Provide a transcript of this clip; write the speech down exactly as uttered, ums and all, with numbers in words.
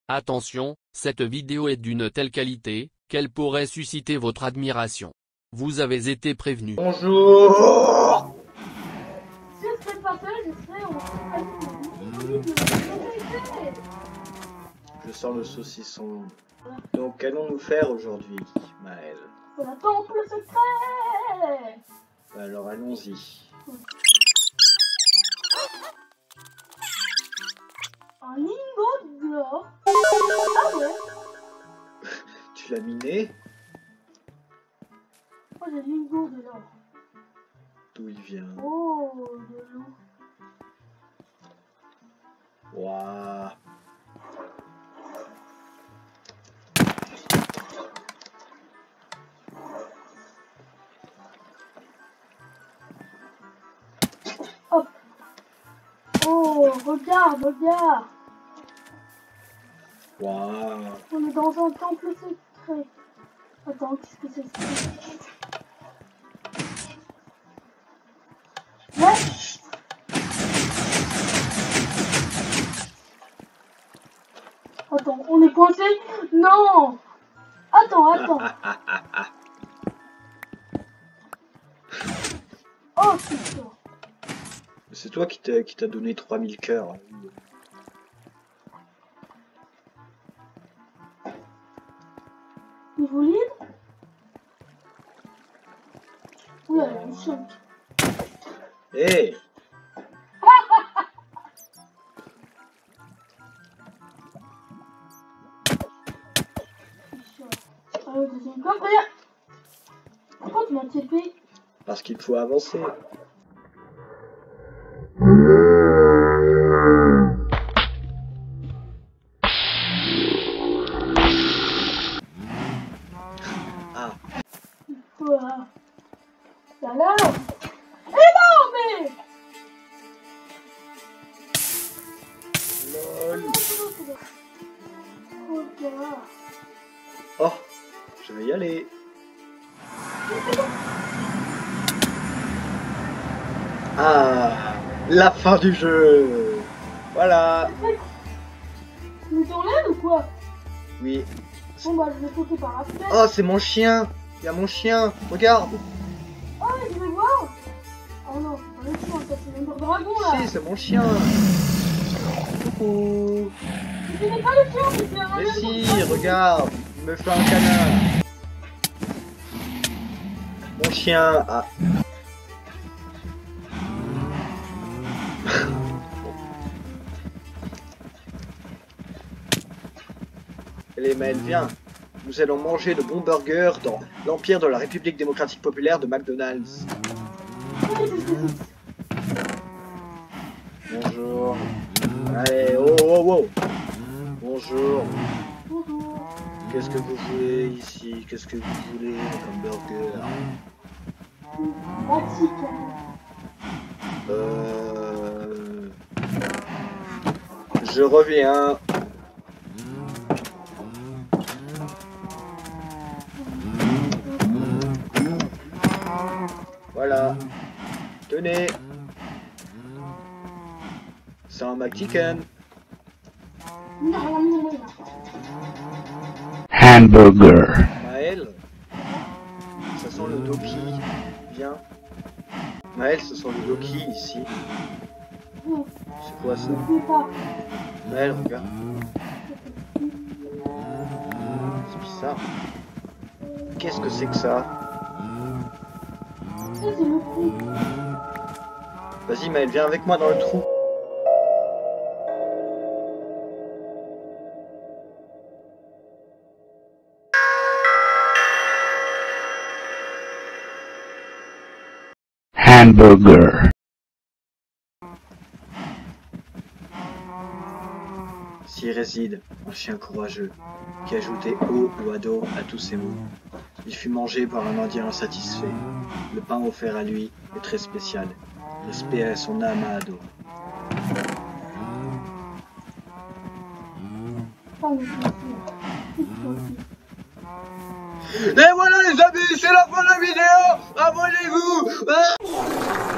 Attention, cette vidéo est d'une telle qualité, qu'elle pourrait susciter votre admiration. Vous avez été prévenu. Bonjour. Si je serais pas seul, je serais en... Je sens le saucisson. Donc, qu'allons-nous faire aujourd'hui, Maël? C'est la temple secret. Alors, allons-y. Un lingot d'or. Ah ouais. Tu l'as miné? Oh, j'ai le lingot de l'or. D'où il vient? Oh, de l'eau. Waouh. Hop. Oh, regarde, regarde. Waouh. On est dans un temple secret. Attends, qu'est-ce que c'est ça? Ouais. Attends, on est coincé? Non. Attends, attends. Oh, putain. C'est toi qui t'as qui t'a donné trois mille cœurs. Niveau libre? Oui, elle a une chante. Hé hey. Ah, le deuxième coffre, regarde. Pourquoi tu m'as tapé? Parce qu'il faut avancer. Ah. Quoi? Là là. Eh non, mais. Lol. Regarde. Oh, je vais y aller. Ah, la fin du jeu. Voilà. Tu es en l'air ou quoi? Oui. Bon bah je vais sauter par la fenêtre. Oh, c'est mon chien. Il y a mon chien. Regarde. Oh, mais je vais voir. Oh non, c'est pas le chien, ça c'est le dragon là. Si, c'est mon chien. Coucou. Mais ce n'est pas le chien, mais c'est un Mais dragon. si, regarde. Il me fait un canard. Mon chien. Ah. Allez, Maël, viens. Nous allons manger de bons burgers dans l'Empire de la République démocratique populaire de McDonald's. Bonjour. Allez, oh, oh, oh. Bonjour. Bonjour. Qu'est-ce que vous voulez ici? Qu'est-ce que vous voulez comme burger? Vatican. Euh... Je reviens. Voilà. Tenez. C'est un McChicken. Hamburger. Maël. Ça sent le doki. Viens. Maël, ça sent le doki ici. C'est quoi ça? Je sais pas. Maël, regarde. C'est bizarre. Qu'est-ce que c'est que ça? Ça c'est le trou. Vas-y Maël, viens avec moi dans le trou. Hamburger. S'y réside un chien courageux qui ajoutait eau ou ado à tous ses mots. Il fut mangé par un Indien insatisfait. Le pain offert à lui est très spécial. Respect à son âme à ado. Et voilà les amis, c'est la fin de la vidéo. Abonnez-vous. Ah